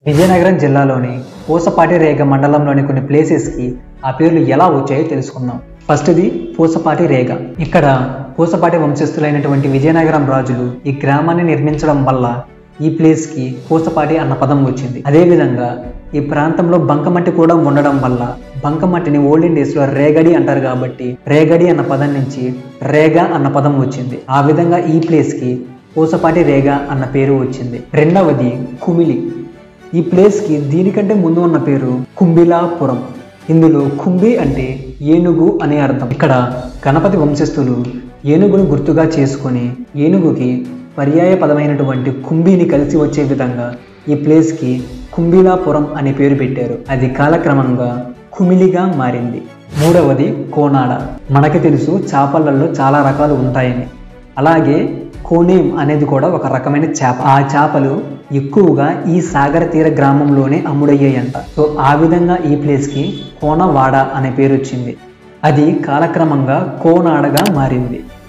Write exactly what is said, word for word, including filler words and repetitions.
విజయనగరం జిల్లాలోని పూసపాటి రేగ మండలంలోని కొన్ని ప్లేసెస్కి ఆ పేర్లు ఎలా వచ్చాయో తెలుసుకుందాం. ఫస్ట్ది పూసపాటి రేగ. ఇక్కడ పూసపాటి వంశస్థులైనటువంటి విజయనగరం రాజులు ఈ గ్రామాన్ని నిర్మించడం వల్ల ఈ ప్లేస్కి పూసపాటి అన్న పదం వచ్చింది. అదేవిధంగా ఈ ప్రాంతంలో బంకమట్టి కూడా ఉండడం వల్ల బంకమట్టిని ఓల్డెన్ డేస్లో రేగడి అంటారు కాబట్టి రేగడి అన్న పదం నుంచి రేగ అన్న పదం వచ్చింది. ఆ విధంగా ఈ ప్లేస్కి పూసపాటి రేగ అన్న పేరు వచ్చింది. రెండవది కుమిలి. ఈ ప్లేస్కి దీనికంటే ముందు ఉన్న పేరు కుంభిలాపురం. ఇందులో కుంభి అంటే ఏనుగు అనే అర్థం. ఇక్కడ గణపతి వంశస్థులు ఏనుగును గుర్తుగా చేసుకొని ఏనుగుకి పర్యాయ పదమైనటువంటి కుంభిని కలిసి వచ్చే విధంగా ఈ ప్లేస్కి కుంభిలాపురం అనే పేరు పెట్టారు. అది కాలక్రమంగా కుమిలిగా మారింది. మూడవది కోనాడ. మనకి తెలుసు చేపలలో చాలా రకాలు ఉంటాయని, అలాగే కోనేం అనేది కూడా ఒక రకమైన చేప. ఆ చేపలు ఎక్కువగా ఈ సాగర తీర గ్రామంలోనే అమ్ముడయ్యాయంట. సో ఆ విధంగా ఈ ప్లేస్కి కోనవాడ అనే పేరు వచ్చింది. అది కాలక్రమంగా కోనాడగా మారింది.